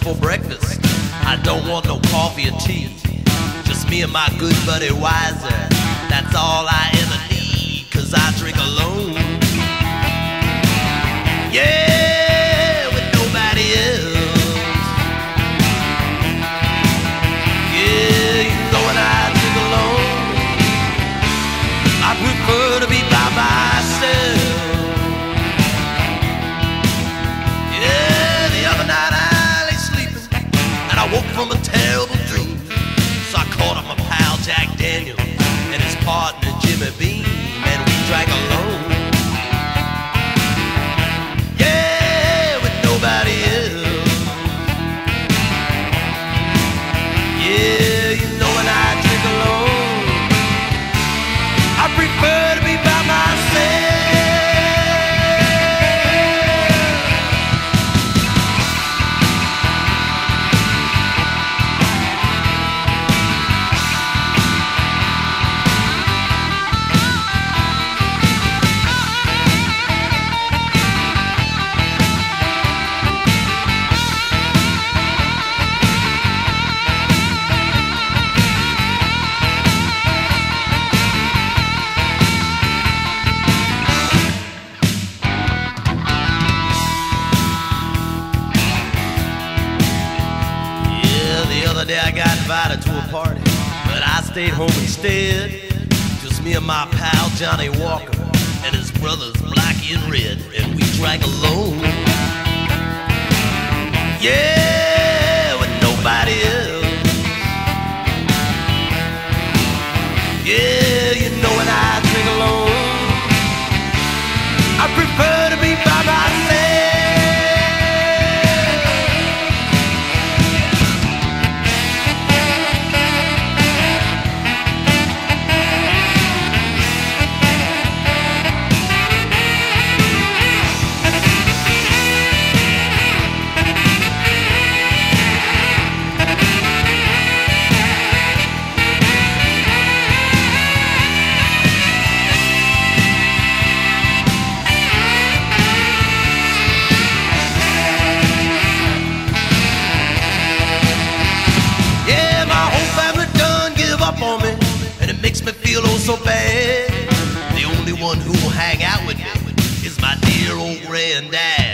for breakfast. I don't want no coffee or tea. Just me and my good buddy Wiser. That's all I ever need, 'cause I drink alone. Yeah, with nobody else. Yeah, you know when I drink alone, I prefer to be by myself. Yeah, the other night I lay sleeping and I woke from a terrible dream. So I called up my pal Jack Daniels and his partner Jimmy Beam, and we drank alone. Yeah, with nobody else. Yeah, you know when I drink alone, I prefer to be by myself. I got invited to a party, but I stayed home instead. Just me and my pal Johnny Walker and his brothers Blackie and Red, and we drank alone. Yeah, with nobody else. Yeah, you know when I drink alone, I prefer to be by myself. On me, and it makes me feel oh so bad. The only one who will hang out with me is my dear old granddad.